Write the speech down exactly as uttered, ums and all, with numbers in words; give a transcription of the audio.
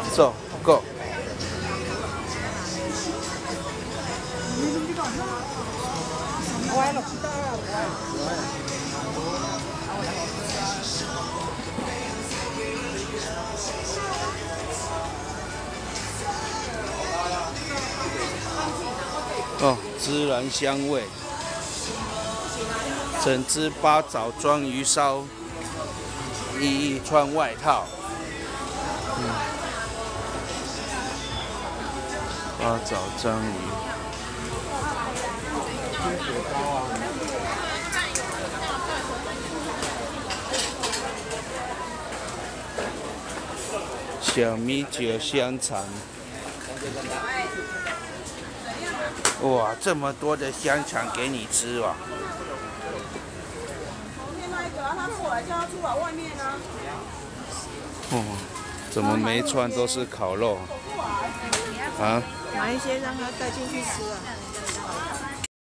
走，Go。 歪了。 哦，孜然香味，整只八爪装鱼烧，一一穿外套。嗯，八爪章鱼。小米酒香肠。哇，这么多的香肠给你吃哦！哦，怎么每一串都是烤肉？啊？ 买一些让他带进去吃啊。